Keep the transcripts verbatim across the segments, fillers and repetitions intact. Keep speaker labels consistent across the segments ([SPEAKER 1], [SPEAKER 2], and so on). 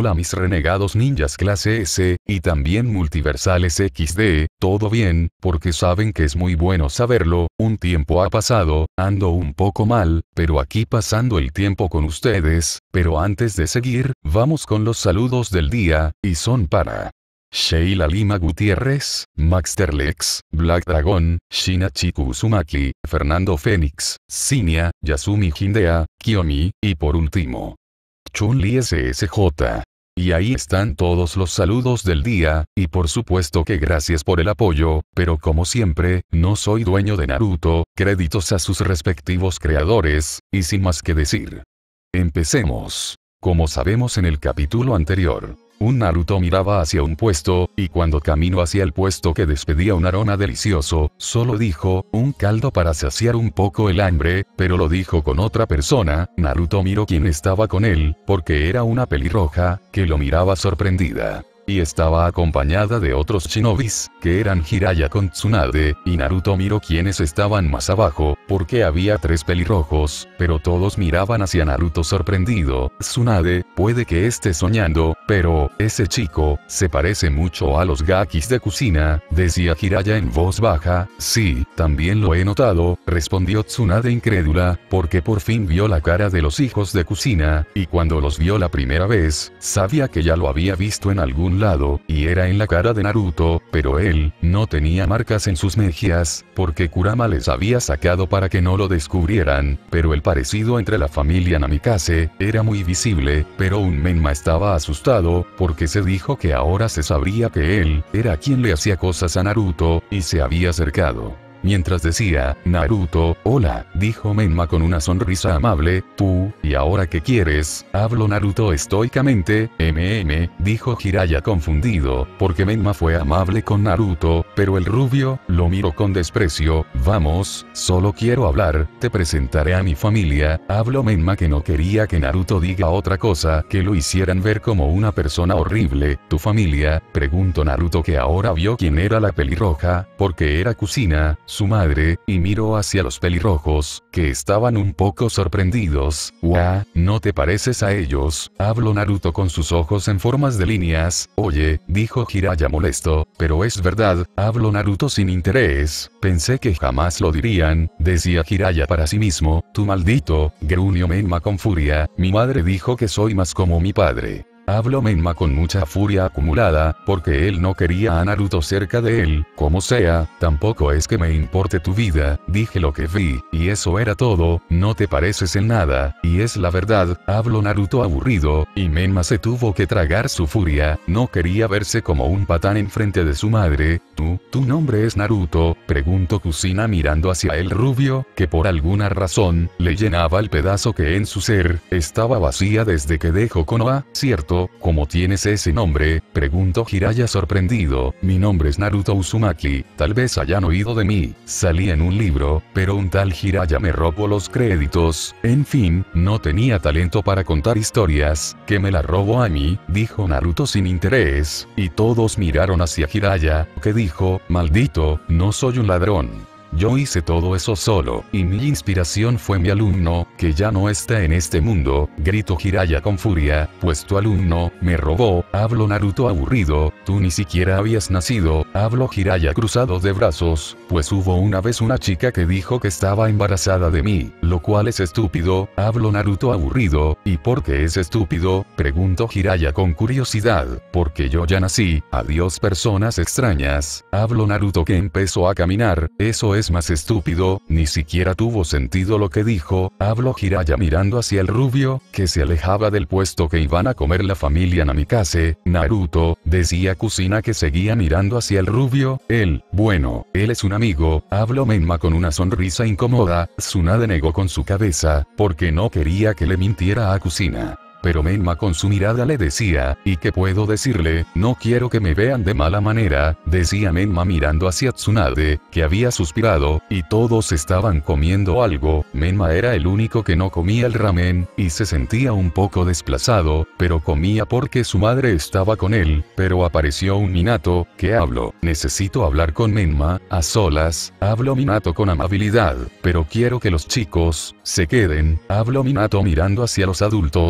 [SPEAKER 1] Hola mis renegados ninjas clase S, y también multiversales equis de, ¿todo bien? Porque saben que es muy bueno saberlo, un tiempo ha pasado, ando un poco mal, pero aquí pasando el tiempo con ustedes, pero antes de seguir, vamos con los saludos del día, y son para Sheila Lima Gutiérrez, Maxterlex, Black Dragon, Shinachiku Uzumaki, Fernando Fénix, Cinia, Yasumi Hindea, Kiyomi, y por último, Chun-Li S S J. Y ahí están todos los saludos del día, y por supuesto que gracias por el apoyo, pero como siempre, no soy dueño de Naruto, créditos a sus respectivos creadores, y sin más que decir. Empecemos. Como sabemos en el capítulo anterior, un Naruto miraba hacia un puesto, y cuando caminó hacia el puesto que despedía un aroma delicioso, solo dijo, un caldo para saciar un poco el hambre, pero lo dijo con otra persona. Naruto miró quién estaba con él, porque era una pelirroja, que lo miraba sorprendida. Y estaba acompañada de otros shinobis, que eran Jiraiya con Tsunade, y Naruto miró quienes estaban más abajo, porque había tres pelirrojos, pero todos miraban hacia Naruto sorprendido. Tsunade, puede que esté soñando, pero, ese chico, se parece mucho a los gakis de Kushina, decía Jiraiya en voz baja. Sí, también lo he notado, respondió Tsunade incrédula, porque por fin vio la cara de los hijos de Kushina, y cuando los vio la primera vez, sabía que ya lo había visto en algún lado, y era en la cara de Naruto, pero él, no tenía marcas en sus mejillas, porque Kurama les había sacado para que no lo descubrieran, pero el parecido entre la familia Namikaze, era muy visible, pero un Menma estaba asustado, porque se dijo que ahora se sabría que él, era quien le hacía cosas a Naruto, y se había acercado. Mientras decía, Naruto, hola, dijo Menma con una sonrisa amable, tú, ¿y ahora qué quieres? Habló Naruto estoicamente. mm, dijo Jiraiya confundido, porque Menma fue amable con Naruto, pero el rubio, lo miró con desprecio. Vamos, solo quiero hablar, te presentaré a mi familia. Habló Menma que no quería que Naruto diga otra cosa, que lo hicieran ver como una persona horrible. ¿Tu familia? Preguntó Naruto que ahora vio quién era la pelirroja, porque era Kushina, su madre, y miró hacia los pelirrojos, que estaban un poco sorprendidos. «Guau, ¿no te pareces a ellos?», habló Naruto con sus ojos en formas de líneas. «Oye», dijo Jiraiya molesto, «pero es verdad», habló Naruto sin interés. «Pensé que jamás lo dirían», decía Jiraiya para sí mismo. «Tú maldito», gruñó Menma con furia, «mi madre dijo que soy más como mi padre». Habló Menma con mucha furia acumulada, porque él no quería a Naruto cerca de él. Como sea, tampoco es que me importe tu vida, dije lo que vi, y eso era todo, no te pareces en nada, y es la verdad, habló Naruto aburrido, y Menma se tuvo que tragar su furia, no quería verse como un patán enfrente de su madre. ¿Tú, tu nombre es Naruto?, preguntó Kushina mirando hacia el rubio, que por alguna razón, le llenaba el pedazo que en su ser, estaba vacía desde que dejó Konoha, ¿cierto? ¿Cómo tienes ese nombre?, preguntó Jiraiya sorprendido. Mi nombre es Naruto Uzumaki, tal vez hayan oído de mí, salí en un libro, pero un tal Jiraiya me robó los créditos, en fin, no tenía talento para contar historias, que me la robó a mí, dijo Naruto sin interés, y todos miraron hacia Jiraiya, que dijo, maldito, no soy un ladrón. Yo hice todo eso solo, y mi inspiración fue mi alumno, que ya no está en este mundo, gritó Jiraiya con furia, pues tu alumno, me robó, habló Naruto aburrido, tú ni siquiera habías nacido, habló Jiraiya cruzado de brazos, pues hubo una vez una chica que dijo que estaba embarazada de mí, lo cual es estúpido, habló Naruto aburrido, ¿y por qué es estúpido?, preguntó Jiraiya con curiosidad, porque yo ya nací, adiós personas extrañas, habló Naruto que empezó a caminar, eso es más estúpido, ni siquiera tuvo sentido lo que dijo, habló Jiraiya mirando hacia el rubio, que se alejaba del puesto que iban a comer la familia Namikaze. Naruto, decía Kushina que seguía mirando hacia el rubio, él, bueno, él es un amigo, habló Menma con una sonrisa incómoda. Tsunade negó con su cabeza, porque no quería que le mintiera a Kushina. Pero Menma con su mirada le decía, ¿y qué puedo decirle? No quiero que me vean de mala manera, decía Menma mirando hacia Tsunade, que había suspirado, y todos estaban comiendo algo. Menma era el único que no comía el ramen, y se sentía un poco desplazado, pero comía porque su madre estaba con él, pero apareció un Minato, que habló, necesito hablar con Menma, a solas, habló Minato con amabilidad, pero quiero que los chicos, se queden, habló Minato mirando hacia los adultos, que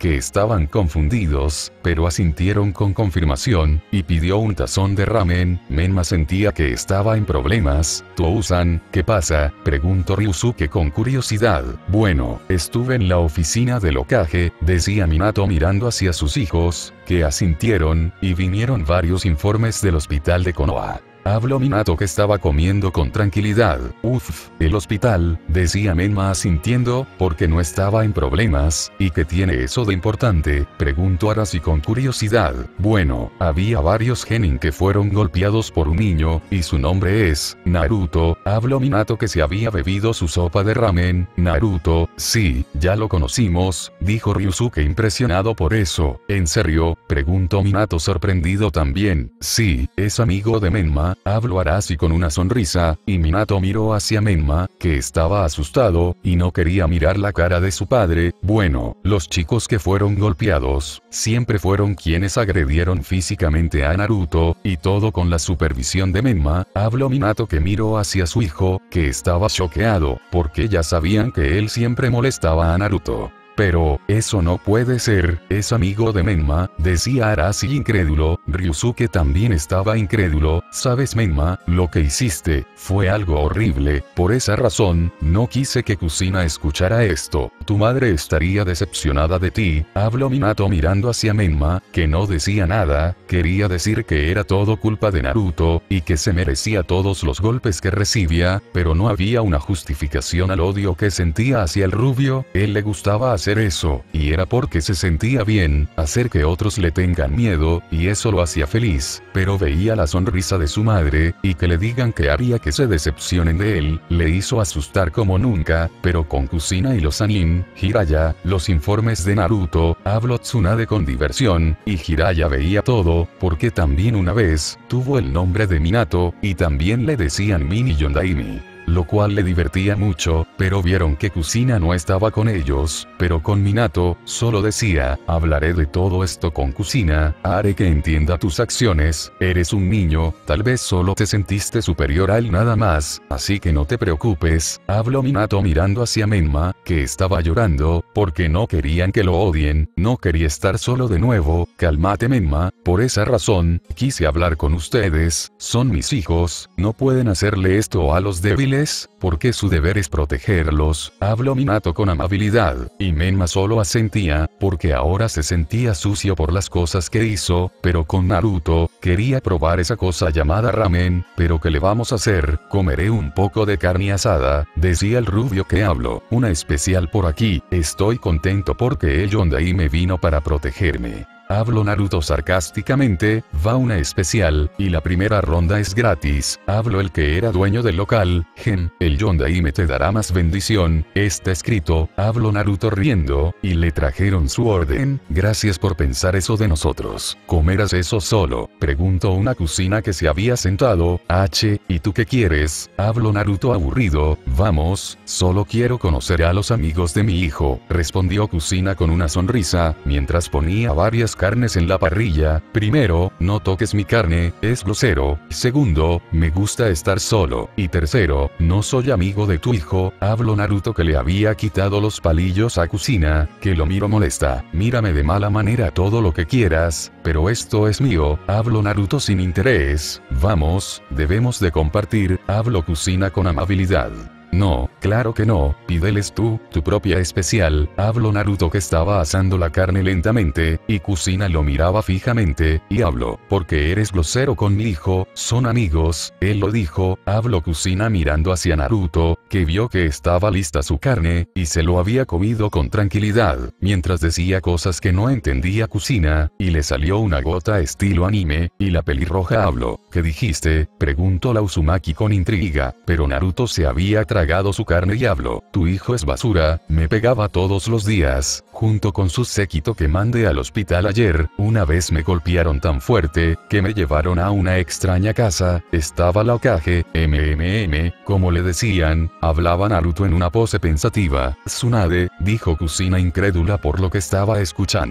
[SPEAKER 1] que estaban confundidos, pero asintieron con confirmación, y pidió un tazón de ramen. Menma sentía que estaba en problemas. Tou-san, ¿qué pasa?, preguntó Ryusuke con curiosidad. Bueno, estuve en la oficina del Hokage, decía Minato mirando hacia sus hijos, que asintieron, y vinieron varios informes del hospital de Konoha. Habló Minato, que estaba comiendo con tranquilidad. Uff, el hospital, decía Menma asintiendo, porque no estaba en problemas. ¿Y qué tiene eso de importante?, preguntó Arashi con curiosidad. Bueno, había varios genin que fueron golpeados por un niño, y su nombre es Naruto. Habló Minato, que se había bebido su sopa de ramen. Naruto, sí, ya lo conocimos, dijo Ryusuke impresionado por eso. ¿En serio?, preguntó Minato sorprendido también. Sí, es amigo de Menma. Habló Arashi con una sonrisa, y Minato miró hacia Menma, que estaba asustado, y no quería mirar la cara de su padre. Bueno, los chicos que fueron golpeados, siempre fueron quienes agredieron físicamente a Naruto, y todo con la supervisión de Menma. Habló Minato, que miró hacia su hijo, que estaba choqueado, porque ya sabían que él siempre molestaba a Naruto. Pero, eso no puede ser, es amigo de Menma, decía Arashi incrédulo. Ryusuke también estaba incrédulo. ¿Sabes, Menma? Lo que hiciste, fue algo horrible, por esa razón, no quise que Kusina escuchara esto. Tu madre estaría decepcionada de ti. Habló Minato mirando hacia Menma, que no decía nada. Quería decir que era todo culpa de Naruto, y que se merecía todos los golpes que recibía, pero no había una justificación al odio que sentía hacia el rubio. Él le gustaba hacer eso, y era porque se sentía bien, hacer que otros le tengan miedo, y eso lo hacía feliz, pero veía la sonrisa de su madre, y que le digan que haría que se decepcionen de él, le hizo asustar como nunca. Pero con Kusina y los Sanin, Jiraiya, los informes de Naruto, habló Tsunade con diversión, y Jiraiya veía todo, porque también una vez, tuvo el nombre de Minato, y también le decían Min y Yondaimi, lo cual le divertía mucho, pero vieron que Kusina no estaba con ellos, pero con Minato, solo decía, hablaré de todo esto con Kusina, haré que entienda tus acciones, eres un niño, tal vez solo te sentiste superior a él nada más, así que no te preocupes. Habló Minato mirando hacia Menma, que estaba llorando, porque no querían que lo odien, no quería estar solo de nuevo. Cálmate, Menma, por esa razón, quise hablar con ustedes, son mis hijos, no pueden hacerle esto a los débiles, porque su deber es protegerlos. Habló Minato con amabilidad, y Menma solo asentía, porque ahora se sentía sucio por las cosas que hizo, pero con Naruto, quería probar esa cosa llamada ramen. Pero ¿qué le vamos a hacer? Comeré un poco de carne asada, decía el rubio que habló, una especial por aquí, estoy contento porque el Yondai me vino para protegerme. Habló Naruto sarcásticamente, va una especial, y la primera ronda es gratis. Habló el que era dueño del local, Gen, el Yondaime te dará más bendición, está escrito. Habló Naruto riendo, y le trajeron su orden. Gracias por pensar eso de nosotros. ¿Comerás eso solo?, preguntó una Kusina que se había sentado. H, ¿y tú qué quieres? Habló Naruto aburrido. Vamos, solo quiero conocer a los amigos de mi hijo, respondió Kusina con una sonrisa, mientras ponía varias carnes en la parrilla. Primero, no toques mi carne, es grosero. Segundo, me gusta estar solo. Y tercero, no soy amigo de tu hijo. Habló Naruto, que le había quitado los palillos a Kusina, que lo miro molesta. Mírame de mala manera todo lo que quieras, pero esto es mío. Habló Naruto sin interés. Vamos, debemos de compartir. Habló Kusina con amabilidad. No, claro que no, pídeles tú, tu propia especial. Habló Naruto, que estaba asando la carne lentamente, y Kusina lo miraba fijamente, y habló, porque eres grosero con mi hijo, son amigos, él lo dijo. Habló Kusina mirando hacia Naruto, que vio que estaba lista su carne, y se lo había comido con tranquilidad, mientras decía cosas que no entendía Kusina, y le salió una gota estilo anime, y la pelirroja habló. ¿Qué dijiste?, preguntó la Uzumaki con intriga, pero Naruto se había tragado su carne y habló. Tu hijo es basura, me pegaba todos los días, junto con su séquito que mandé al hospital ayer. Una vez me golpearon tan fuerte, que me llevaron a una extraña casa, estaba la Hokage, mmm, como le decían. Hablaba Naruto en una pose pensativa. Tsunade, dijo Kusina incrédula por lo que estaba escuchando.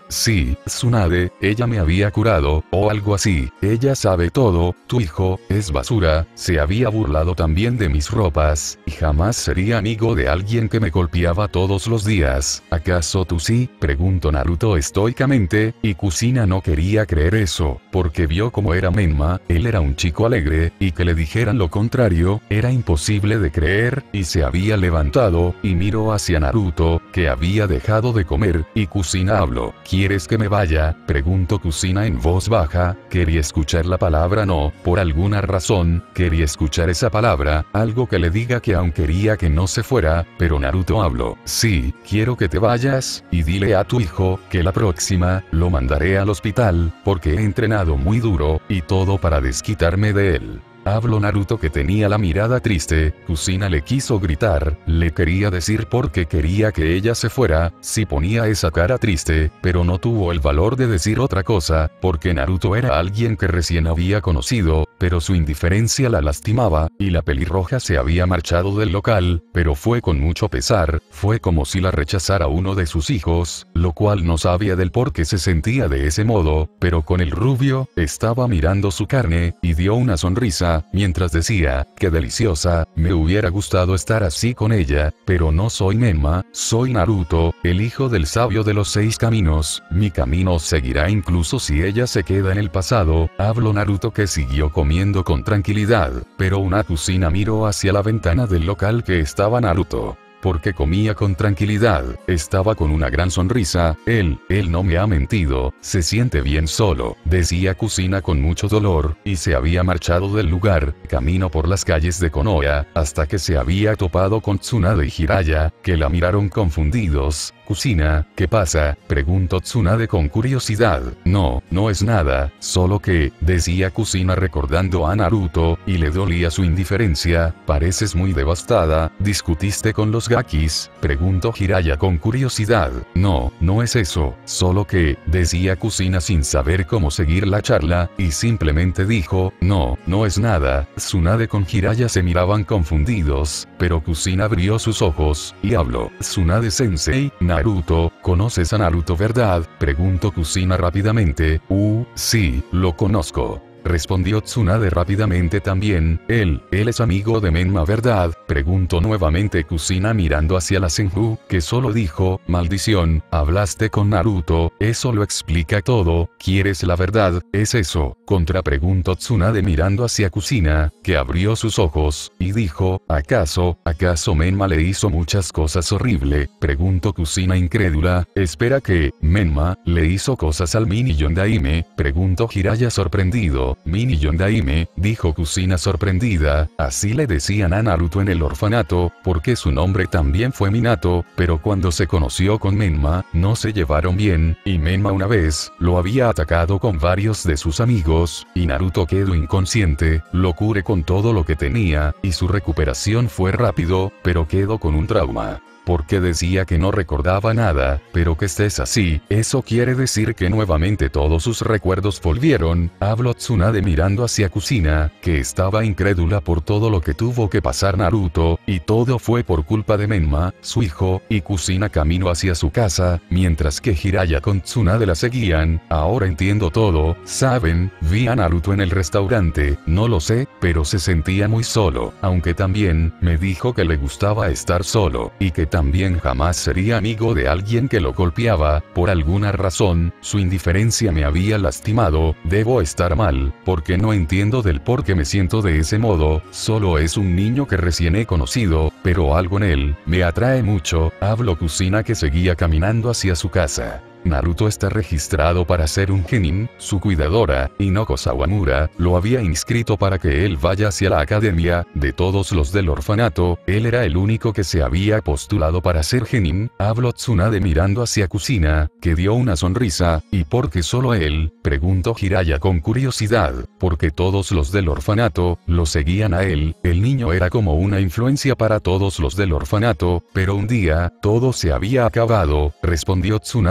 [SPEAKER 1] sí, Tsunade, ella me había curado, o algo así, ella sabe todo, tu hijo, es basura, se había burlado también de mis ropas, y jamás sería amigo de alguien que me golpeaba todos los días, ¿acaso tú sí? Preguntó Naruto estoicamente, y Kusina no quería creer eso, porque vio cómo era Menma, él era un chico alegre, y que le dijeran lo contrario, era imposible de creer, y se había levantado, y miró hacia Naruto, que había dejado de comer, y Kusina habló. ¿Quieres que me vaya? Preguntó Kusina en voz baja, quería escuchar la palabra no, por alguna razón, quería escuchar esa palabra, algo que le diga que aún quería que no se fuera, pero Naruto habló. Sí, quiero que te vayas, y dile a tu hijo, que la próxima, lo mandaré al hospital, porque he entrenado muy duro, y todo para desquitarme de él. Habló Naruto que tenía la mirada triste, Kusina le quiso gritar, le quería decir por qué quería que ella se fuera, si ponía esa cara triste, pero no tuvo el valor de decir otra cosa, porque Naruto era alguien que recién había conocido, pero su indiferencia la lastimaba, y la pelirroja se había marchado del local, pero fue con mucho pesar, fue como si la rechazara uno de sus hijos, lo cual no sabía del por qué se sentía de ese modo, pero con el rubio, estaba mirando su carne, y dio una sonrisa, mientras decía, qué deliciosa, me hubiera gustado estar así con ella, pero no soy Menma, soy Naruto, el hijo del sabio de los seis caminos, mi camino seguirá incluso si ella se queda en el pasado, habló Naruto que siguió comiendo con tranquilidad, pero una Kusina miró hacia la ventana del local que estaba Naruto. Porque comía con tranquilidad, estaba con una gran sonrisa, él, él no me ha mentido, se siente bien solo, decía Kusina con mucho dolor, y se había marchado del lugar, camino por las calles de Konoha, hasta que se había topado con Tsunade y Jiraiya, que la miraron confundidos. Kusina, ¿qué pasa? Preguntó Tsunade con curiosidad. No, no es nada, solo que, decía Kusina recordando a Naruto, y le dolía su indiferencia, pareces muy devastada, ¿discutiste con los Gakis? Preguntó Jiraiya con curiosidad. No, no es eso, solo que, decía Kusina sin saber cómo seguir la charla, y simplemente dijo, no, no es nada. Tsunade con Jiraiya se miraban confundidos, pero Kusina abrió sus ojos, y habló. Tsunade sensei, Naruto, ¿conoces a Naruto verdad? Preguntó Kusina rápidamente. Uh, sí, lo conozco. Respondió Tsunade rápidamente también, él, él es amigo de Menma ¿verdad? Preguntó nuevamente Kusina mirando hacia la Senju, que solo dijo, maldición, hablaste con Naruto, eso lo explica todo, ¿quieres la verdad? ¿Es eso? Contrapreguntó Tsunade mirando hacia Kusina, que abrió sus ojos, y dijo, ¿acaso, acaso Menma le hizo muchas cosas horrible? Preguntó Kusina incrédula, espera que, Menma, le hizo cosas al mini Yondaime, preguntó Jiraiya sorprendido. Mini Yondaime, dijo Kusina sorprendida, así le decían a Naruto en el orfanato, porque su nombre también fue Minato, pero cuando se conoció con Menma, no se llevaron bien, y Menma una vez, lo había atacado con varios de sus amigos, y Naruto quedó inconsciente, lo curé con todo lo que tenía, y su recuperación fue rápido, pero quedó con un trauma. Porque decía que no recordaba nada, pero que estés así, eso quiere decir que nuevamente todos sus recuerdos volvieron, habló Tsunade mirando hacia Kusina, que estaba incrédula por todo lo que tuvo que pasar Naruto, y todo fue por culpa de Menma, su hijo, y Kusina caminó hacia su casa, mientras que Jiraiya con Tsunade la seguían, ahora entiendo todo, saben, vi a Naruto en el restaurante, no lo sé, pero se sentía muy solo, aunque también, me dijo que le gustaba estar solo, y que también jamás sería amigo de alguien que lo golpeaba, por alguna razón, su indiferencia me había lastimado, debo estar mal, porque no entiendo del por qué me siento de ese modo, solo es un niño que recién he conocido, pero algo en él, me atrae mucho, habló Kusina que seguía caminando hacia su casa. Naruto está registrado para ser un genin, su cuidadora, Inoko Sawamura, lo había inscrito para que él vaya hacia la academia, de todos los del orfanato, él era el único que se había postulado para ser genin, habló Tsunade mirando hacia Kusina, que dio una sonrisa, ¿y por qué solo él? Preguntó Jiraiya con curiosidad, porque todos los del orfanato, lo seguían a él, el niño era como una influencia para todos los del orfanato, pero un día, todo se había acabado, respondió Tsunade en voz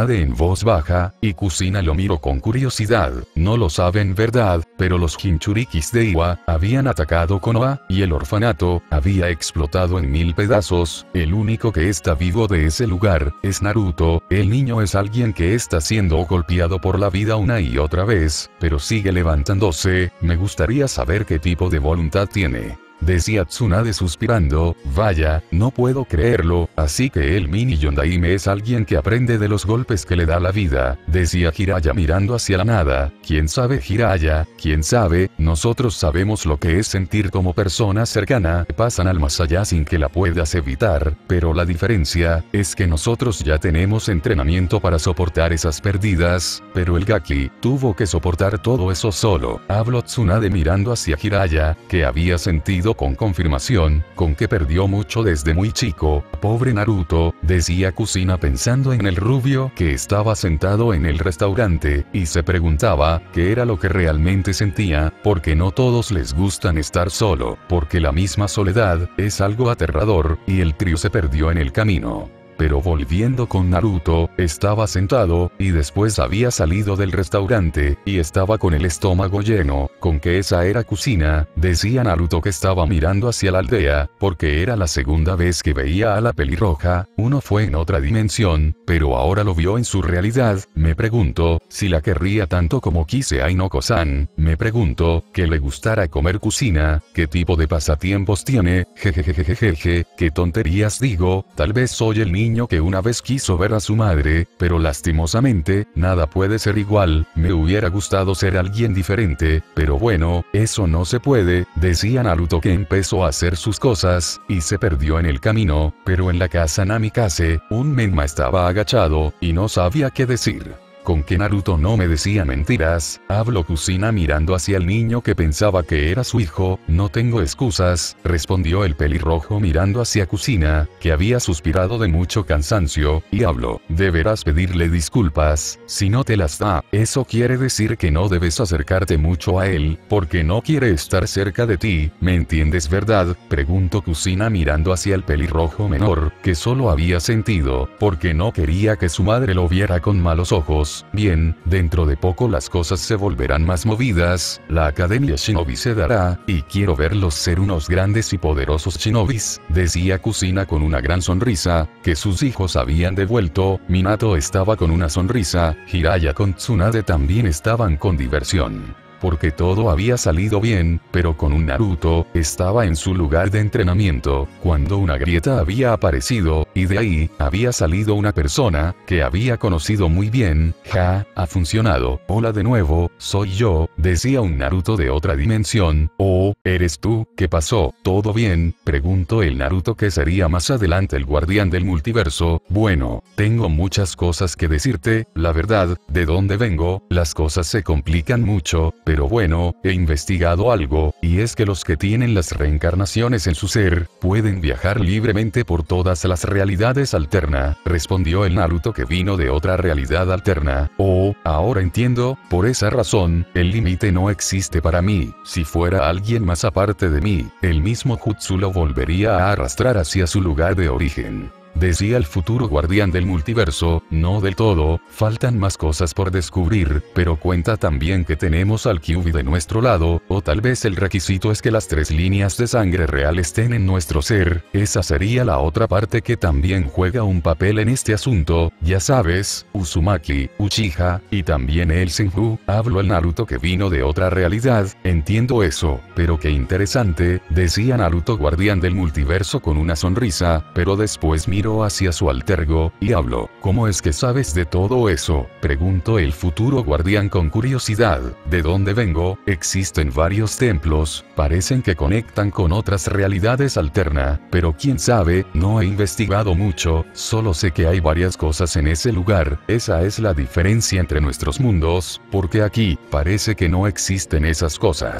[SPEAKER 1] voz baja, y Kusina lo miró con curiosidad. No lo saben, ¿verdad? Pero los Jinchurikis de Iwa habían atacado Konoha, y el orfanato había explotado en mil pedazos. El único que está vivo de ese lugar es Naruto. El niño es alguien que está siendo golpeado por la vida una y otra vez, pero sigue levantándose. Me gustaría saber qué tipo de voluntad tiene. Decía Tsunade suspirando, vaya, no puedo creerlo, así que el mini Yondaime es alguien que aprende de los golpes que le da la vida, decía Jiraiya mirando hacia la nada. ¿Quién sabe, Jiraiya? ¿Quién sabe? Nosotros sabemos lo que es sentir como persona cercana, pasan al más allá sin que la puedas evitar, pero la diferencia es que nosotros ya tenemos entrenamiento para soportar esas pérdidas, pero el Gaki tuvo que soportar todo eso solo. Habló Tsunade mirando hacia Jiraiya, que había sentido con confirmación, con que perdió mucho desde muy chico. Pobre Naruto, decía Kusina pensando en el rubio que estaba sentado en el restaurante, y se preguntaba qué era lo que realmente sentía, porque no todos les gustan estar solo, porque la misma soledad es algo aterrador, y el trío se perdió en el camino. Pero volviendo con Naruto, estaba sentado, y después había salido del restaurante, y estaba con el estómago lleno, con que esa era Kusina, decía Naruto que estaba mirando hacia la aldea, porque era la segunda vez que veía a la pelirroja, uno fue en otra dimensión, pero ahora lo vio en su realidad. Me pregunto, si la querría tanto como quise a Inoko-san, me pregunto, que le gustara comer Kusina, qué tipo de pasatiempos tiene, jejejejejeje, qué tonterías digo, tal vez soy el niño que una vez quiso ver a su madre, pero lastimosamente, nada puede ser igual. Me hubiera gustado ser alguien diferente, pero bueno, eso no se puede, decía Naruto que empezó a hacer sus cosas, y se perdió en el camino, pero en la casa Namikaze, un Menma estaba agachado, y no sabía qué decir. Con que Naruto no me decía mentiras, habló Kusina mirando hacia el niño que pensaba que era su hijo. No tengo excusas, respondió el pelirrojo mirando hacia Kusina, que había suspirado de mucho cansancio, y habló, deberás pedirle disculpas, si no te las da, eso quiere decir que no debes acercarte mucho a él, porque no quiere estar cerca de ti, ¿me entiendes, verdad? Preguntó Kusina mirando hacia el pelirrojo menor, que solo había sentido, porque no quería que su madre lo viera con malos ojos. Bien, dentro de poco las cosas se volverán más movidas, la Academia Shinobi se dará, y quiero verlos ser unos grandes y poderosos shinobis, decía Kusina con una gran sonrisa, que sus hijos habían devuelto. Minato estaba con una sonrisa, Jiraiya con Tsunade también estaban con diversión. Porque todo había salido bien, pero con un Naruto, estaba en su lugar de entrenamiento, cuando una grieta había aparecido, y de ahí, había salido una persona, que había conocido muy bien. Ja, ha funcionado. Hola de nuevo, soy yo, decía un Naruto de otra dimensión. Oh, ¿eres tú? ¿Qué pasó? ¿Todo bien? Preguntó el Naruto que sería más adelante el guardián del multiverso. Bueno, tengo muchas cosas que decirte, la verdad, de dónde vengo, las cosas se complican mucho. Pero bueno, he investigado algo, y es que los que tienen las reencarnaciones en su ser, pueden viajar libremente por todas las realidades alternas, respondió el Naruto que vino de otra realidad alterna. Oh, ahora entiendo, por esa razón, el límite no existe para mí. Si fuera alguien más aparte de mí, el mismo Jutsu lo volvería a arrastrar hacia su lugar de origen. Decía el futuro guardián del multiverso, no del todo, faltan más cosas por descubrir, pero cuenta también que tenemos al Kyuubi de nuestro lado, o tal vez el requisito es que las tres líneas de sangre real estén en nuestro ser, esa sería la otra parte que también juega un papel en este asunto, ya sabes, Uzumaki, Uchiha, y también el Senju, habló el Naruto que vino de otra realidad, entiendo eso, pero qué interesante, decía Naruto guardián del multiverso con una sonrisa, pero después miró hacia su altergo, y habló, ¿cómo es que sabes de todo eso? Preguntó el futuro guardián con curiosidad. ¿De dónde vengo? Existen varios templos, parecen que conectan con otras realidades alternas, pero quién sabe, no he investigado mucho, solo sé que hay varias cosas en ese lugar, esa es la diferencia entre nuestros mundos, porque aquí, parece que no existen esas cosas.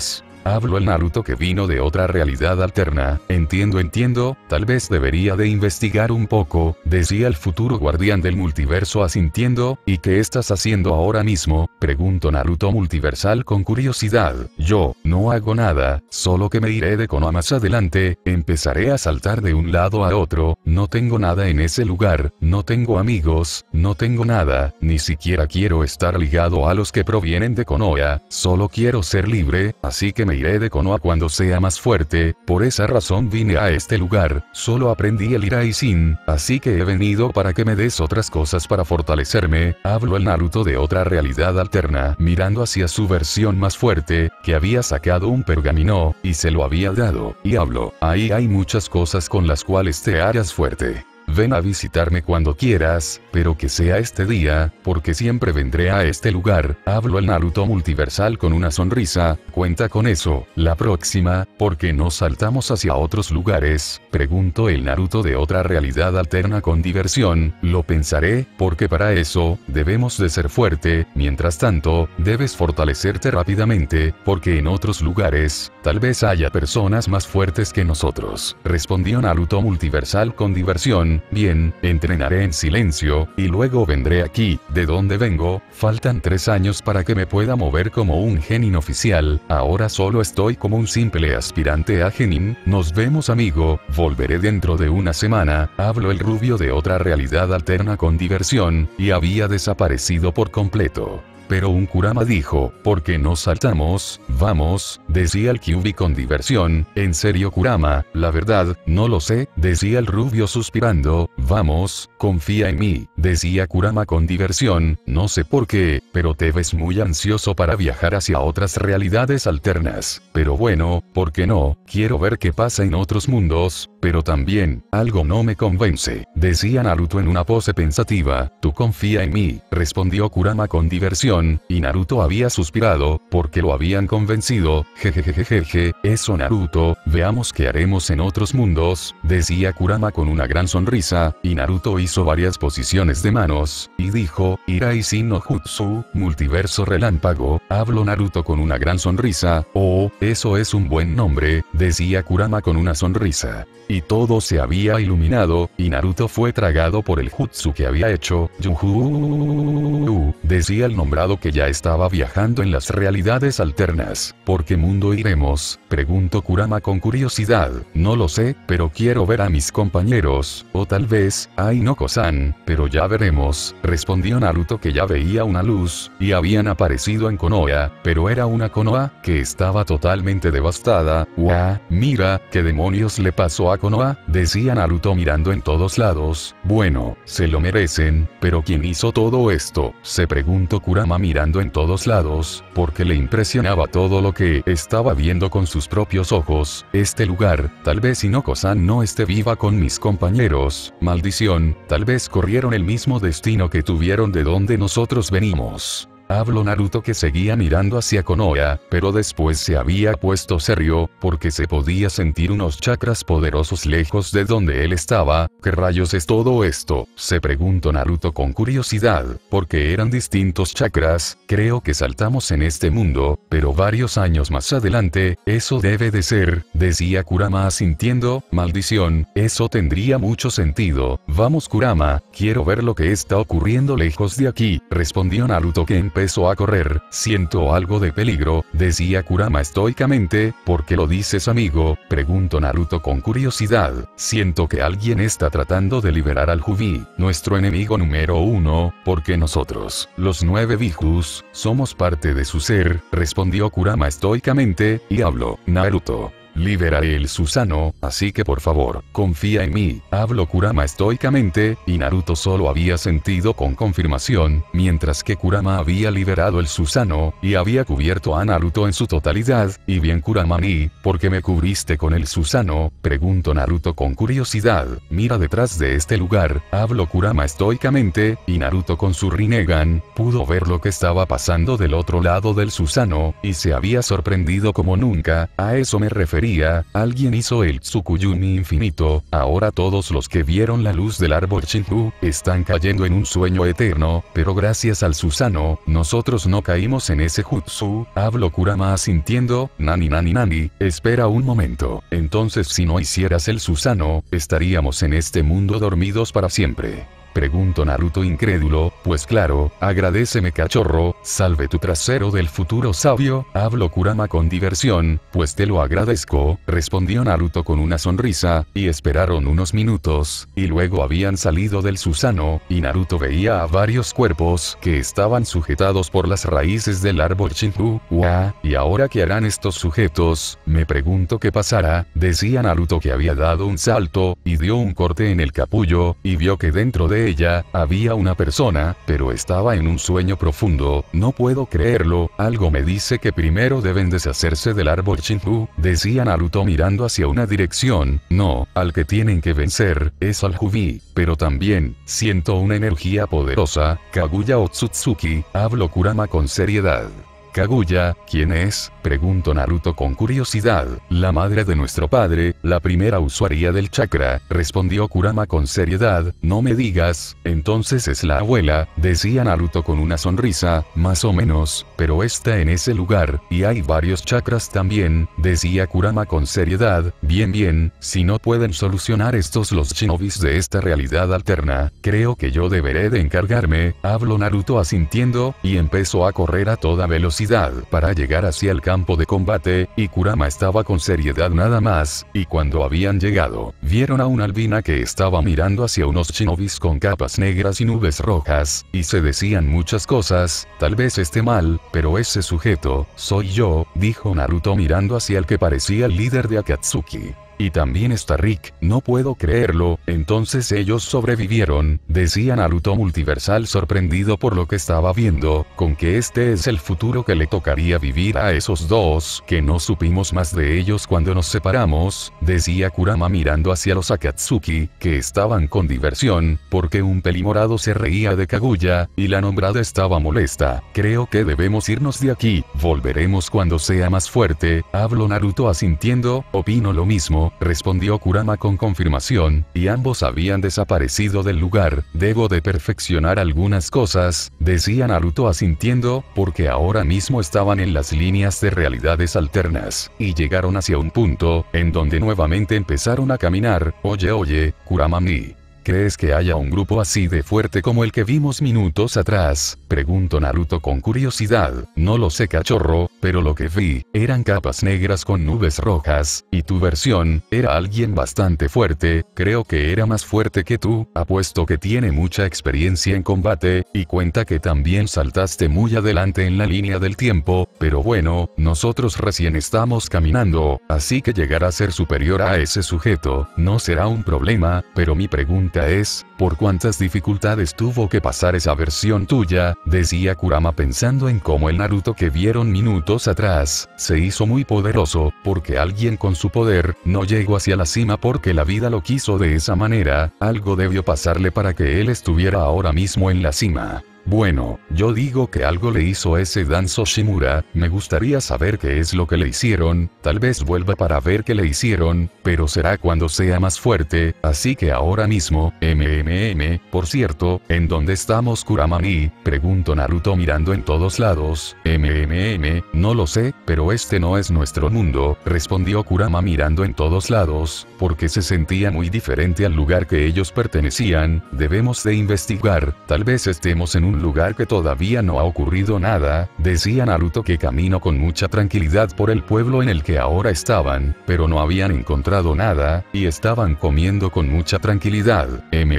[SPEAKER 1] Habló el Naruto que vino de otra realidad alterna. Entiendo, entiendo, tal vez debería de investigar un poco, decía el futuro guardián del multiverso asintiendo. ¿Y qué estás haciendo ahora mismo?, preguntó Naruto multiversal con curiosidad. Yo, no hago nada, solo que me iré de Konoha más adelante, empezaré a saltar de un lado a otro, no tengo nada en ese lugar, no tengo amigos, no tengo nada, ni siquiera quiero estar ligado a los que provienen de Konoha, solo quiero ser libre, así que me iré de Konoha cuando sea más fuerte, por esa razón vine a este lugar, solo aprendí el Iraizin, así que he venido para que me des otras cosas para fortalecerme, habló el Naruto de otra realidad alterna, mirando hacia su versión más fuerte, que había sacado un pergamino, y se lo había dado, y habló, ahí hay muchas cosas con las cuales te harás fuerte. Ven a visitarme cuando quieras, pero que sea este día, porque siempre vendré a este lugar, habló el Naruto multiversal con una sonrisa, cuenta con eso, la próxima, ¿por qué no saltamos hacia otros lugares?, preguntó el Naruto de otra realidad alterna con diversión, lo pensaré, porque para eso, debemos de ser fuerte, mientras tanto, debes fortalecerte rápidamente, porque en otros lugares, tal vez haya personas más fuertes que nosotros, respondió Naruto multiversal con diversión. Bien, entrenaré en silencio, y luego vendré aquí, de donde vengo, faltan tres años para que me pueda mover como un genin oficial, ahora solo estoy como un simple aspirante a genin, nos vemos amigo, volveré dentro de una semana, habló el rubio de otra realidad alterna con diversión, y había desaparecido por completo. Pero un Kurama dijo, ¿por qué no saltamos? Vamos, decía el Kyuubi con diversión, ¿en serio Kurama? La verdad, no lo sé, decía el rubio suspirando, vamos, confía en mí, decía Kurama con diversión, no sé por qué, pero te ves muy ansioso para viajar hacia otras realidades alternas, pero bueno, ¿por qué no? Quiero ver qué pasa en otros mundos, pero también, algo no me convence, decía Naruto en una pose pensativa, tú confía en mí, respondió Kurama con diversión, y Naruto había suspirado, porque lo habían convencido, jejejejeje, eso Naruto, veamos qué haremos en otros mundos, decía Kurama con una gran sonrisa, y Naruto hizo varias posiciones de manos, y dijo, Iraizin no Jutsu, multiverso relámpago, habló Naruto con una gran sonrisa, oh, eso es un buen nombre, decía Kurama con una sonrisa. Y todo se había iluminado, y Naruto fue tragado por el jutsu que había hecho, Yuhu, decía el nombrado que ya estaba viajando en las realidades alternas. ¿Por qué mundo iremos?, preguntó Kurama con curiosidad. No lo sé, pero quiero ver a mis compañeros, o tal vez, a Inoko-san, pero ya veremos, respondió Naruto que ya veía una luz, y habían aparecido en Konoha, pero era una Konoha, que estaba totalmente devastada. ¡Guau! Mira, ¿qué demonios le pasó a Konoha?, decía Naruto mirando en todos lados. Bueno, se lo merecen, pero ¿quién hizo todo esto?, se preguntó Kurama mirando en todos lados, porque le impresionaba todo lo que estaba viendo con sus propios ojos. Este lugar, tal vez Inoko-san no esté viva con mis compañeros, maldición, tal vez corrieron el mismo destino que tuvieron de donde nosotros venimos. Habló Naruto que seguía mirando hacia Konoha, pero después se había puesto serio, porque se podía sentir unos chakras poderosos lejos de donde él estaba. ¿Qué rayos es todo esto?, se preguntó Naruto con curiosidad, porque eran distintos chakras, creo que saltamos en este mundo, pero varios años más adelante, eso debe de ser, decía Kurama asintiendo, maldición, eso tendría mucho sentido, vamos Kurama, quiero ver lo que está ocurriendo lejos de aquí, respondió Naruto que empezó a correr, siento algo de peligro, decía Kurama estoicamente, ¿por qué lo dices amigo?, preguntó Naruto con curiosidad, siento que alguien está tratando de liberar al Jubi, nuestro enemigo número uno, porque nosotros, los nueve Bijus, somos parte de su ser, respondió Kurama estoicamente, y habló, Naruto. Liberaré el Susanoo, así que por favor, confía en mí, habló Kurama estoicamente, y Naruto solo había sentido con confirmación, mientras que Kurama había liberado el Susanoo, y había cubierto a Naruto en su totalidad, y bien Kurama ni, ¿por qué me cubriste con el Susanoo?, preguntó Naruto con curiosidad, mira detrás de este lugar, habló Kurama estoicamente, y Naruto con su Rinnegan, pudo ver lo que estaba pasando del otro lado del Susanoo, y se había sorprendido como nunca, a eso me refería tontería, alguien hizo el Tsukuyumi infinito, ahora todos los que vieron la luz del árbol Shinju, están cayendo en un sueño eterno, pero gracias al Susanoo, nosotros no caímos en ese jutsu, habló Kurama asintiendo, nani nani nani, espera un momento, entonces si no hicieras el Susanoo, estaríamos en este mundo dormidos para siempre. Preguntó Naruto incrédulo, pues claro, agradéceme cachorro, salve tu trasero del futuro sabio, habló Kurama con diversión, pues te lo agradezco, respondió Naruto con una sonrisa, y esperaron unos minutos, y luego habían salido del Susanoo, y Naruto veía a varios cuerpos que estaban sujetados por las raíces del árbol Shinju, ¡Uah! ¿Y ahora qué harán estos sujetos? Me pregunto qué pasará, decía Naruto que había dado un salto, y dio un corte en el capullo, y vio que dentro de ella, había una persona, pero estaba en un sueño profundo, no puedo creerlo, algo me dice que primero deben deshacerse del árbol Shinju, decía Naruto mirando hacia una dirección, no, al que tienen que vencer, es al Jubi, pero también, siento una energía poderosa, Kaguya Otsutsuki, habló Kurama con seriedad. Kaguya, ¿quién es? Preguntó Naruto con curiosidad. La madre de nuestro padre, la primera usuaria del chakra, respondió Kurama con seriedad, no me digas, entonces es la abuela, decía Naruto con una sonrisa, más o menos, pero está en ese lugar, y hay varios chakras también, decía Kurama con seriedad, bien bien, si no pueden solucionar estos los shinobis de esta realidad alterna, creo que yo deberé de encargarme, habló Naruto asintiendo, y empezó a correr a toda velocidad para llegar hacia el campo de combate, y Kurama estaba con seriedad nada más, y cuando habían llegado, vieron a una albina que estaba mirando hacia unos shinobis con capas negras y nubes rojas, y se decían muchas cosas, tal vez esté mal, pero ese sujeto, soy yo, dijo Naruto mirando hacia el que parecía el líder de Akatsuki. Y también está Rick, no puedo creerlo, entonces ellos sobrevivieron, decía Naruto multiversal sorprendido por lo que estaba viendo, con que este es el futuro que le tocaría vivir a esos dos, que no supimos más de ellos cuando nos separamos, decía Kurama mirando hacia los Akatsuki, que estaban con diversión, porque un pelimorado se reía de Kaguya, y la nombrada estaba molesta, creo que debemos irnos de aquí, volveremos cuando sea más fuerte, habló Naruto asintiendo, opino lo mismo, respondió Kurama con confirmación, y ambos habían desaparecido del lugar, debo de perfeccionar algunas cosas, decía Naruto asintiendo, porque ahora mismo estaban en las líneas de realidades alternas, y llegaron hacia un punto, en donde nuevamente empezaron a caminar, oye oye, Kurama-mi. ¿Crees que haya un grupo así de fuerte como el que vimos minutos atrás? Preguntó Naruto con curiosidad. No lo sé cachorro, pero lo que vi, eran capas negras con nubes rojas, y tu versión, era alguien bastante fuerte, creo que era más fuerte que tú, apuesto que tiene mucha experiencia en combate, y cuenta que también saltaste muy adelante en la línea del tiempo, pero bueno, nosotros recién estamos caminando, así que llegar a ser superior a ese sujeto, no será un problema, pero mi pregunta es, ¿por cuántas dificultades tuvo que pasar esa versión tuya? Decía Kurama pensando en cómo el Naruto que vieron minutos atrás, se hizo muy poderoso, porque alguien con su poder, no llegó hacia la cima porque la vida lo quiso de esa manera, algo debió pasarle para que él estuviera ahora mismo en la cima. Bueno, yo digo que algo le hizo ese Danzo Shimura, me gustaría saber qué es lo que le hicieron, tal vez vuelva para ver qué le hicieron, pero será cuando sea más fuerte, así que ahora mismo, mmm, por cierto, ¿en dónde estamos Kurama-ni? Preguntó Naruto mirando en todos lados, mmm, no lo sé, pero este no es nuestro mundo, respondió Kurama mirando en todos lados, porque se sentía muy diferente al lugar que ellos pertenecían, debemos de investigar, tal vez estemos en un lugar que todavía no ha ocurrido nada, decía Naruto que caminó con mucha tranquilidad por el pueblo en el que ahora estaban, pero no habían encontrado nada, y estaban comiendo con mucha tranquilidad.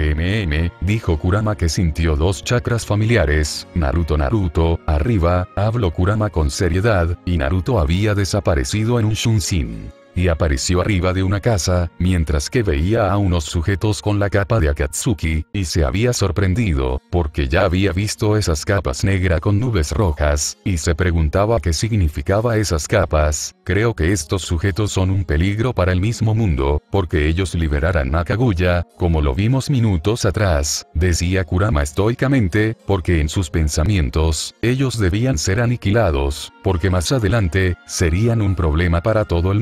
[SPEAKER 1] Mmm, dijo Kurama que sintió dos chakras familiares, Naruto Naruto, arriba, habló Kurama con seriedad, y Naruto había desaparecido en un Shunshin. Y apareció arriba de una casa, mientras que veía a unos sujetos con la capa de Akatsuki, y se había sorprendido, porque ya había visto esas capas negras con nubes rojas, y se preguntaba qué significaba esas capas. Creo que estos sujetos son un peligro para el mismo mundo, porque ellos liberarán a Kaguya, como lo vimos minutos atrás, decía Kurama estoicamente, porque en sus pensamientos, ellos debían ser aniquilados, porque más adelante, serían un problema para todo el mundo,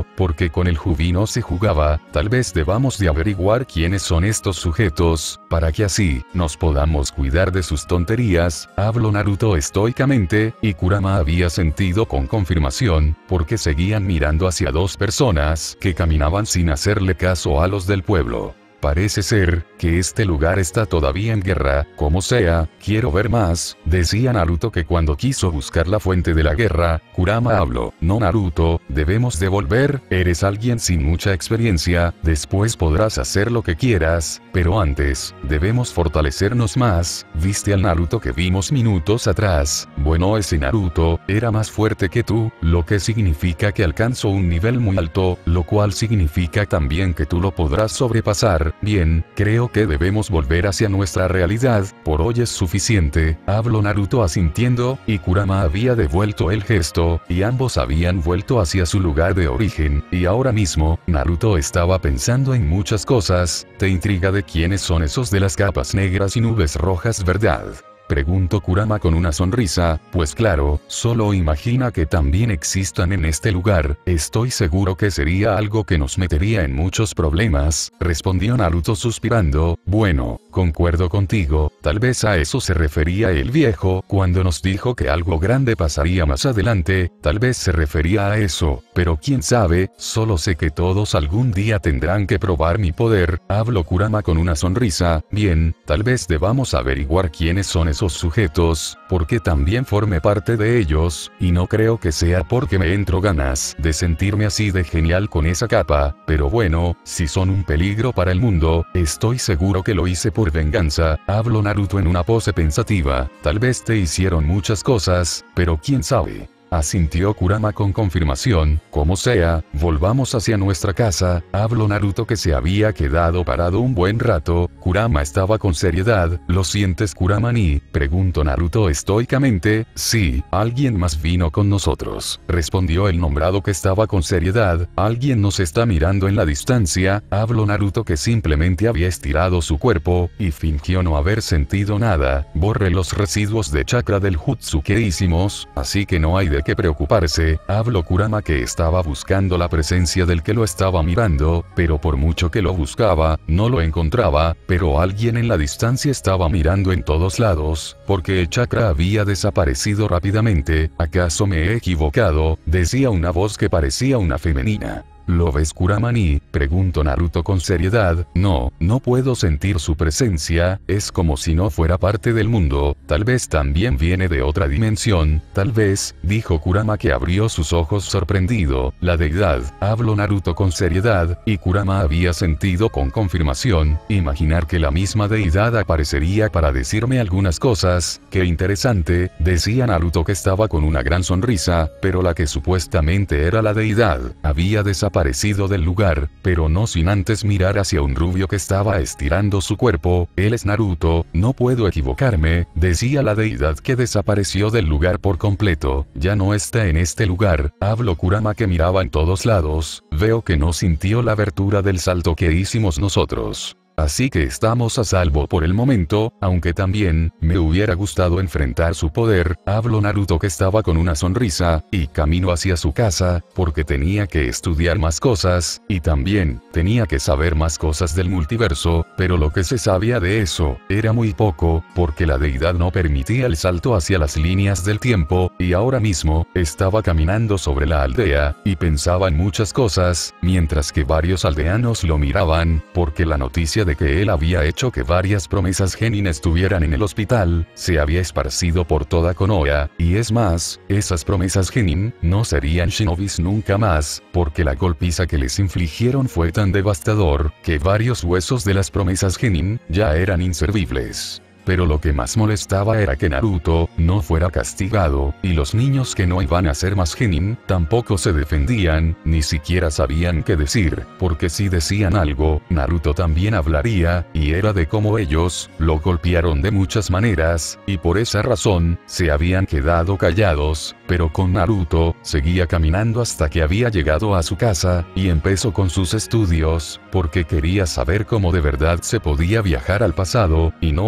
[SPEAKER 1] porque con el Jubi no se jugaba, tal vez debamos de averiguar quiénes son estos sujetos, para que así, nos podamos cuidar de sus tonterías, habló Naruto estoicamente, y Kurama había sentido con confirmación, porque seguían mirando hacia dos personas que caminaban sin hacerle caso a los del pueblo. Parece ser, que este lugar está todavía en guerra, como sea, quiero ver más, decía Naruto que cuando quiso buscar la fuente de la guerra, Kurama habló, no Naruto, debemos devolver, eres alguien sin mucha experiencia, después podrás hacer lo que quieras, pero antes, debemos fortalecernos más, viste al Naruto que vimos minutos atrás, bueno ese Naruto, era más fuerte que tú, lo que significa que alcanzó un nivel muy alto, lo cual significa también que tú lo podrás sobrepasar. Bien, creo que debemos volver hacia nuestra realidad, por hoy es suficiente, habló Naruto asintiendo, y Kurama había devuelto el gesto, y ambos habían vuelto hacia su lugar de origen, y ahora mismo, Naruto estaba pensando en muchas cosas, te intriga de quiénes son esos de las capas negras y nubes rojas, ¿verdad? Preguntó Kurama con una sonrisa, pues claro, solo imagina que también existan en este lugar, estoy seguro que sería algo que nos metería en muchos problemas, respondió Naruto suspirando, bueno, concuerdo contigo, tal vez a eso se refería el viejo cuando nos dijo que algo grande pasaría más adelante, tal vez se refería a eso, pero quién sabe, solo sé que todos algún día tendrán que probar mi poder, habló Kurama con una sonrisa, bien, tal vez debamos averiguar quiénes son esos sujetos, porque también forme parte de ellos, y no creo que sea porque me entro ganas de sentirme así de genial con esa capa, pero bueno, si son un peligro para el mundo, estoy seguro que lo hice por venganza, habló Naruto en una pose pensativa, tal vez te hicieron muchas cosas, pero quién sabe. Asintió Kurama con confirmación, como sea, volvamos hacia nuestra casa, habló Naruto que se había quedado parado un buen rato, Kurama estaba con seriedad, ¿lo sientes Kurama-ni? Preguntó Naruto estoicamente, sí, alguien más vino con nosotros, respondió el nombrado que estaba con seriedad, alguien nos está mirando en la distancia, habló Naruto que simplemente había estirado su cuerpo, y fingió no haber sentido nada, borre los residuos de chakra del jutsu que hicimos, así que no hay de que preocuparse, habló Kurama que estaba buscando la presencia del que lo estaba mirando, pero por mucho que lo buscaba, no lo encontraba, pero alguien en la distancia estaba mirando en todos lados, porque el chakra había desaparecido rápidamente, ¿acaso me he equivocado? Decía una voz que parecía una femenina. ¿Lo ves Kurama-ni? Preguntó Naruto con seriedad, no, no puedo sentir su presencia, es como si no fuera parte del mundo, tal vez también viene de otra dimensión, tal vez, dijo Kurama que abrió sus ojos sorprendido, la deidad, habló Naruto con seriedad, y Kurama había sentido con confirmación, imaginar que la misma deidad aparecería para decirme algunas cosas, qué interesante, decía Naruto que estaba con una gran sonrisa, pero la que supuestamente era la deidad, había desaparecido Aparecido del lugar, pero no sin antes mirar hacia un rubio que estaba estirando su cuerpo, él es Naruto, no puedo equivocarme, decía la deidad que desapareció del lugar por completo, ya no está en este lugar, habló Kurama que miraba en todos lados, veo que no sintió la abertura del salto que hicimos nosotros. Así que estamos a salvo por el momento, aunque también, me hubiera gustado enfrentar su poder, habló Naruto que estaba con una sonrisa, y camino hacia su casa, porque tenía que estudiar más cosas, y también, tenía que saber más cosas del multiverso, pero lo que se sabía de eso, era muy poco, porque la deidad no permitía el salto hacia las líneas del tiempo, y ahora mismo, estaba caminando sobre la aldea, y pensaba en muchas cosas, mientras que varios aldeanos lo miraban, porque la noticia de que él había hecho que varias promesas genin estuvieran en el hospital, se había esparcido por toda Konoha, y es más, esas promesas genin, no serían shinobis nunca más, porque la golpiza que les infligieron fue tan devastador, que varios huesos de las promesas genin, ya eran inservibles. Pero lo que más molestaba era que Naruto no fuera castigado, y los niños que no iban a ser más genin, tampoco se defendían, ni siquiera sabían qué decir, porque si decían algo, Naruto también hablaría, y era de cómo ellos, lo golpearon de muchas maneras, y por esa razón, se habían quedado callados, pero con Naruto, seguía caminando hasta que había llegado a su casa, y empezó con sus estudios, porque quería saber cómo de verdad se podía viajar al pasado, y no hacia otro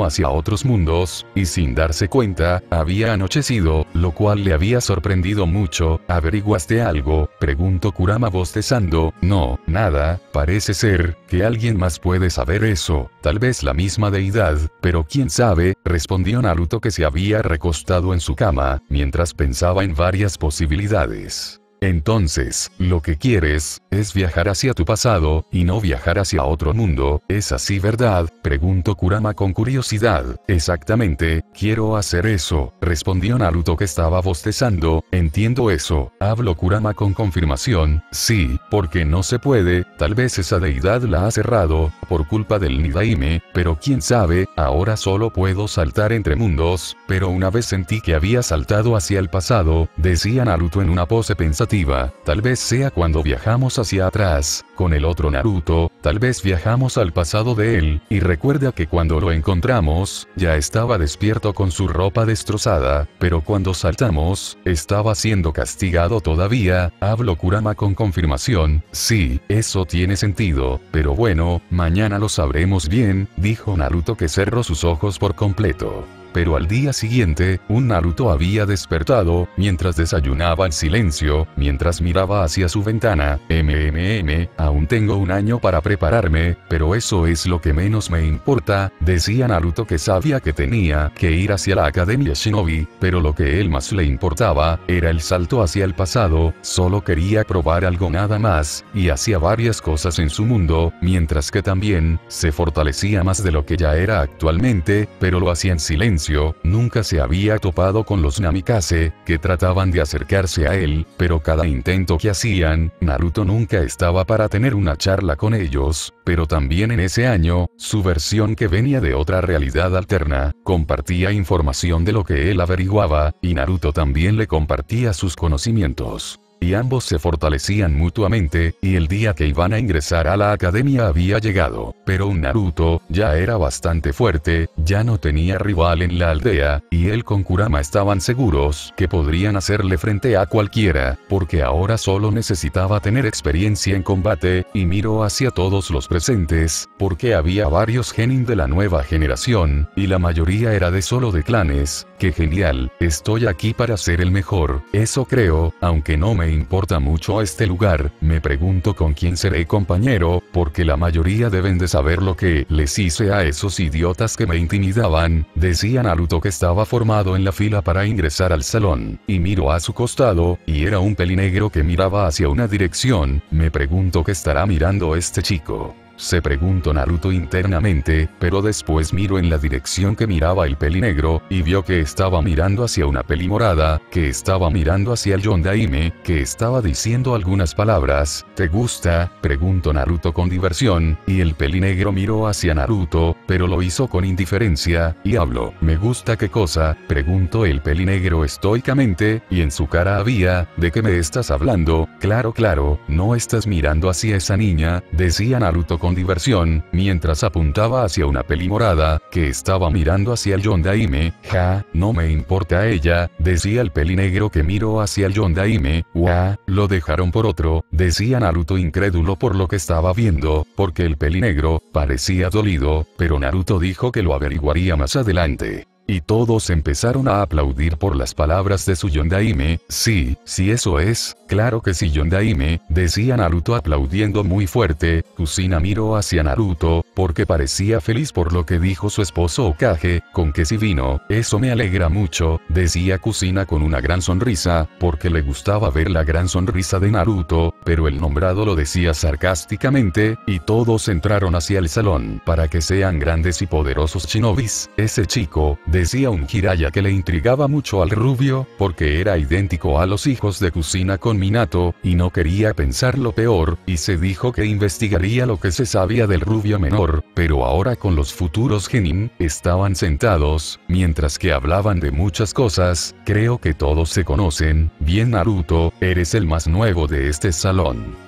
[SPEAKER 1] otros mundos, y sin darse cuenta, había anochecido, lo cual le había sorprendido mucho. ¿Averiguaste algo?, preguntó Kurama bostezando. No, nada, parece ser, que alguien más puede saber eso, tal vez la misma deidad, pero quién sabe, respondió Naruto, que se había recostado en su cama, mientras pensaba en varias posibilidades. Entonces, lo que quieres, es viajar hacia tu pasado, y no viajar hacia otro mundo, ¿es así verdad?, preguntó Kurama con curiosidad. Exactamente, quiero hacer eso, respondió Naruto, que estaba bostezando. Entiendo eso, habló Kurama con confirmación. Sí, porque no se puede, tal vez esa deidad la ha cerrado, por culpa del Nidaime, pero quién sabe, ahora solo puedo saltar entre mundos, pero una vez sentí que había saltado hacia el pasado, decía Naruto en una pose pensativa. Tal vez sea cuando viajamos hacia atrás, con el otro Naruto, tal vez viajamos al pasado de él, y recuerda que cuando lo encontramos, ya estaba despierto con su ropa destrozada, pero cuando saltamos, estaba siendo castigado todavía, habló Kurama con confirmación. Sí, eso tiene sentido, pero bueno, mañana lo sabremos bien, dijo Naruto, que cerró sus ojos por completo. Pero al día siguiente, un Naruto había despertado, mientras desayunaba en silencio, mientras miraba hacia su ventana. Mmm, aún tengo un año para prepararme, pero eso es lo que menos me importa, decía Naruto, que sabía que tenía que ir hacia la Academia Shinobi, pero lo que él más le importaba, era el salto hacia el pasado, solo quería probar algo nada más, y hacía varias cosas en su mundo, mientras que también, se fortalecía más de lo que ya era actualmente, pero lo hacía en silencio. Nunca se había topado con los Namikaze, que trataban de acercarse a él, pero cada intento que hacían, Naruto nunca estaba para tener una charla con ellos, pero también en ese año, su versión, que venía de otra realidad alterna, compartía información de lo que él averiguaba, y Naruto también le compartía sus conocimientos. Y ambos se fortalecían mutuamente, y el día que iban a ingresar a la academia había llegado, pero un Naruto, ya era bastante fuerte, ya no tenía rival en la aldea, y él con Kurama estaban seguros que podrían hacerle frente a cualquiera, porque ahora solo necesitaba tener experiencia en combate, y miró hacia todos los presentes, porque había varios genin de la nueva generación, y la mayoría era de solo de clanes. ¡Qué genial! Estoy aquí para ser el mejor, eso creo, aunque no me importa mucho este lugar, me pregunto con quién seré compañero, porque la mayoría deben de saber lo que les hice a esos idiotas que me intimidaban, decía Naruto, que estaba formado en la fila para ingresar al salón, y miró a su costado, y era un pelinegro que miraba hacia una dirección. Me pregunto qué estará mirando este chico. Se preguntó Naruto internamente, pero después miró en la dirección que miraba el pelinegro, y vio que estaba mirando hacia una peli morada, que estaba mirando hacia el Yondaime, que estaba diciendo algunas palabras. ¿Te gusta?, preguntó Naruto con diversión, y el pelinegro miró hacia Naruto, pero lo hizo con indiferencia, y habló. ¿Me gusta qué cosa?, preguntó el pelinegro estoicamente, y en su cara había, ¿de qué me estás hablando? Claro claro, no estás mirando hacia esa niña, decía Naruto con diversión, mientras apuntaba hacia una peli morada, que estaba mirando hacia el Yondaime. Ja, no me importa ella, decía el pelinegro que miró hacia el Yondaime. Wa, lo dejaron por otro, decía Naruto incrédulo por lo que estaba viendo, porque el pelinegro parecía dolido, pero Naruto dijo que lo averiguaría más adelante. Y todos empezaron a aplaudir por las palabras de su Yondaime. Sí, sí, eso es, claro que sí, Yondaime, decía Naruto aplaudiendo muy fuerte. Kusina miró hacia Naruto, porque parecía feliz por lo que dijo su esposo Hokage. Con que si vino, eso me alegra mucho, decía Kusina con una gran sonrisa, porque le gustaba ver la gran sonrisa de Naruto, pero el nombrado lo decía sarcásticamente, y todos entraron hacia el salón para que sean grandes y poderosos shinobis. Ese chico, decía un Jiraiya que le intrigaba mucho al rubio, porque era idéntico a los hijos de Kusina con Minato, y no quería pensar lo peor, y se dijo que investigaría lo que se sabía del rubio menor, pero ahora con los futuros genin, estaban sentados, mientras que hablaban de muchas cosas. Creo que todos se conocen. Bien Naruto, eres el más nuevo de este salón.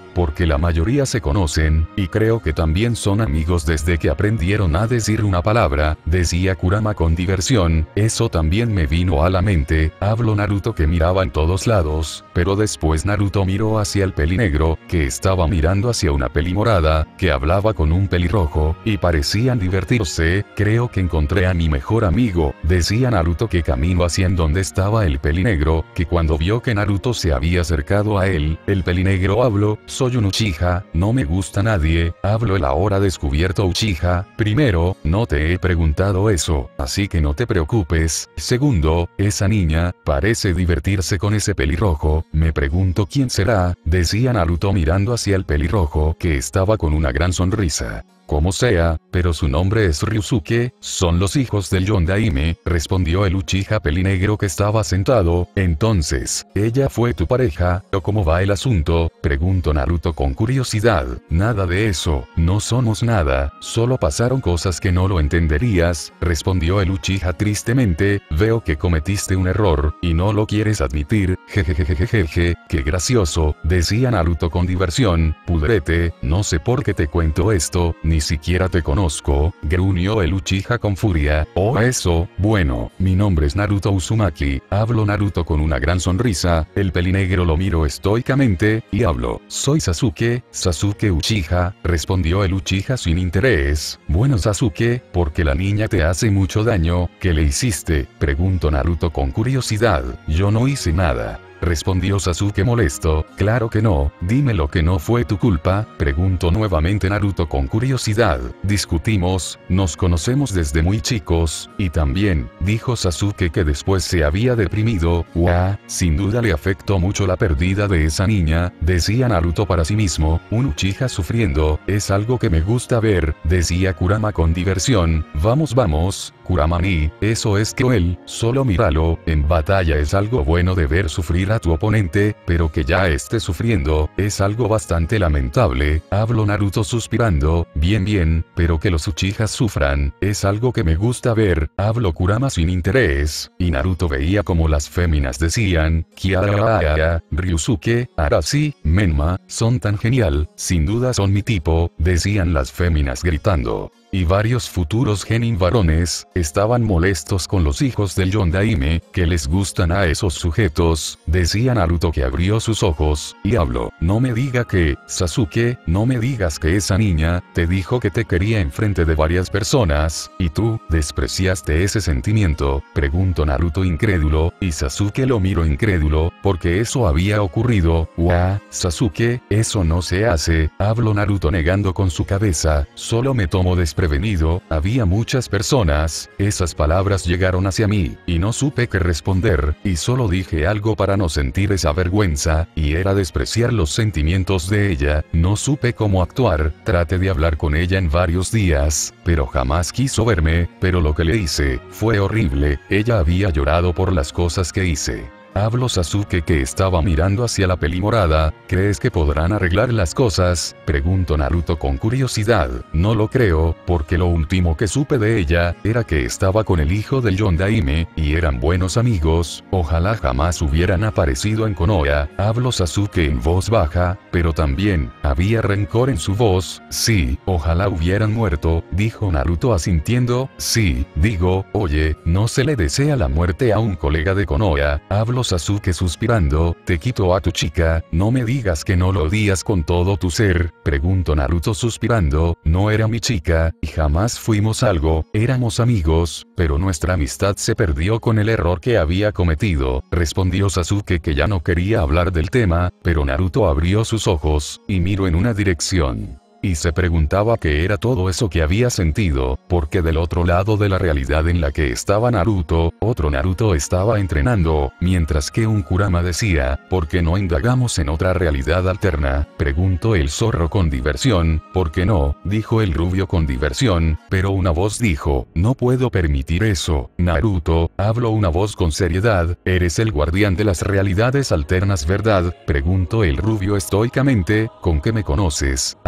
[SPEAKER 1] porque la mayoría se conocen, y creo que también son amigos desde que aprendieron a decir una palabra, decía Kurama con diversión. Eso también me vino a la mente, habló Naruto, que miraba en todos lados, pero después Naruto miró hacia el pelinegro, que estaba mirando hacia una pelimorada, que hablaba con un pelirrojo, y parecían divertirse. Creo que encontré a mi mejor amigo, decía Naruto, que caminó hacia en donde estaba el pelinegro, que cuando vio que Naruto se había acercado a él, el pelinegro habló: soy un Uchiha, no me gusta nadie, habló el ahora descubierto Uchiha. Primero, no te he preguntado eso, así que no te preocupes. Segundo, esa niña, parece divertirse con ese pelirrojo, me pregunto quién será, decía Naruto mirando hacia el pelirrojo, que estaba con una gran sonrisa. Como sea, pero su nombre es Ryusuke, son los hijos del Yondaime, respondió el Uchiha pelinegro que estaba sentado. Entonces, ¿ella fue tu pareja, o cómo va el asunto?, preguntó Naruto con curiosidad. Nada de eso, no somos nada, solo pasaron cosas que no lo entenderías, respondió el Uchiha tristemente. Veo que cometiste un error, y no lo quieres admitir, jejejejejeje, qué gracioso, decía Naruto con diversión. Pudrete, no sé por qué te cuento esto, ni siquiera te conozco, gruñó el Uchiha con furia. Oh, eso, bueno, mi nombre es Naruto Uzumaki, habló Naruto con una gran sonrisa. El pelinegro lo miró estoicamente, y habló: soy Sasuke, Sasuke Uchiha, respondió el Uchiha sin interés. Bueno Sasuke, porque la niña te hace mucho daño, ¿qué le hiciste?, preguntó Naruto con curiosidad. Yo no hice nada, respondió Sasuke molesto. Claro que no, dime lo que no fue tu culpa, preguntó nuevamente Naruto con curiosidad. Discutimos, nos conocemos desde muy chicos, y también, dijo Sasuke que después se había deprimido. Uah, sin duda le afectó mucho la pérdida de esa niña, decía Naruto para sí mismo. Un Uchiha sufriendo, es algo que me gusta ver, decía Kurama con diversión. Vamos vamos, Kurama-ni, eso es cruel, solo míralo, en batalla es algo bueno de ver sufrir a tu oponente, pero que ya esté sufriendo, es algo bastante lamentable, habló Naruto suspirando. Bien bien, pero que los Uchihas sufran, es algo que me gusta ver, habló Kurama sin interés, y Naruto veía como las féminas decían: Kiara, Ryusuke, Arashi, Menma, son tan genial, sin duda son mi tipo, decían las féminas gritando. Y varios futuros genin varones, estaban molestos con los hijos del Yondaime, que les gustan a esos sujetos, decía Naruto, que abrió sus ojos, y habló: no me diga que, Sasuke, no me digas que esa niña, te dijo que te quería enfrente de varias personas, y tú, despreciaste ese sentimiento, preguntó Naruto incrédulo, y Sasuke lo miró incrédulo, porque eso había ocurrido. Uah, Sasuke, eso no se hace, habló Naruto negando con su cabeza, solo me tomo desprevenido. Prevenido, había muchas personas, esas palabras llegaron hacia mí, y no supe qué responder, y solo dije algo para no sentir esa vergüenza, y era despreciar los sentimientos de ella, no supe cómo actuar, traté de hablar con ella en varios días, pero jamás quiso verme, pero lo que le hice, fue horrible, ella había llorado por las cosas que hice. Habló Sasuke, que estaba mirando hacia la pelimorada. ¿Crees que podrán arreglar las cosas?, preguntó Naruto con curiosidad. No lo creo, porque lo último que supe de ella, era que estaba con el hijo del Yondaime, y eran buenos amigos, ojalá jamás hubieran aparecido en Konoha, habló Sasuke en voz baja, pero también, había rencor en su voz. Sí, ojalá hubieran muerto, dijo Naruto asintiendo. Sí, digo, oye, no se le desea la muerte a un colega de Konoha, habló Sasuke suspirando. Te quito a tu chica, no me digas que no lo odias con todo tu ser, preguntó Naruto suspirando. No era mi chica, y jamás fuimos algo, éramos amigos, pero nuestra amistad se perdió con el error que había cometido, respondió Sasuke, que ya no quería hablar del tema, pero Naruto abrió sus ojos, y miró en una dirección. Y se preguntaba qué era todo eso que había sentido, porque del otro lado de la realidad en la que estaba Naruto, otro Naruto estaba entrenando, mientras que un Kurama decía: ¿por qué no indagamos en otra realidad alterna?, preguntó el zorro con diversión. ¿Por qué no?, dijo el rubio con diversión, pero una voz dijo: no puedo permitir eso, Naruto, habló una voz con seriedad. ¿Eres el guardián de las realidades alternas, verdad?, preguntó el rubio estoicamente. ¿Con qué me conoces?, habló el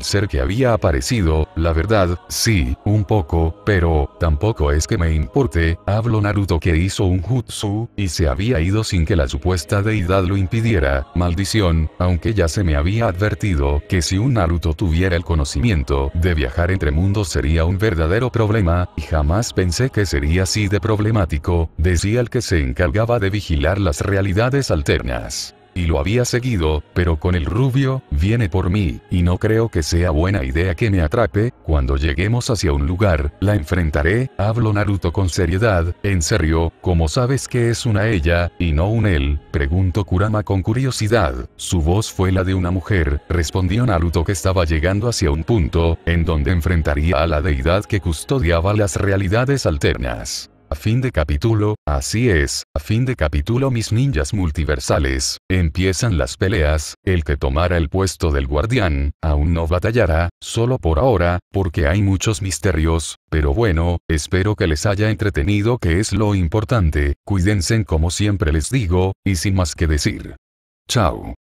[SPEAKER 1] ser que había aparecido, la verdad, sí, un poco, pero, tampoco es que me importe, hablo Naruto que hizo un jutsu, y se había ido sin que la supuesta deidad lo impidiera, maldición, aunque ya se me había advertido que si un Naruto tuviera el conocimiento de viajar entre mundos sería un verdadero problema, y jamás pensé que sería así de problemático, decía el que se encargaba de vigilar las realidades alternas. Y lo había seguido, pero con el rubio, viene por mí, y no creo que sea buena idea que me atrape, cuando lleguemos hacia un lugar, la enfrentaré, habló Naruto con seriedad, en serio, ¿cómo sabes que es una ella, y no un él? Preguntó Kurama con curiosidad, su voz fue la de una mujer, respondió Naruto que estaba llegando hacia un punto, en donde enfrentaría a la deidad que custodiaba las realidades alternas. A fin de capítulo, así es, a fin de capítulo mis ninjas multiversales, empiezan las peleas, el que tomara el puesto del guardián, aún no batallará, solo por ahora, porque hay muchos misterios, pero bueno, espero que les haya entretenido que es lo importante, cuídense como siempre les digo, y sin más que decir. Chao.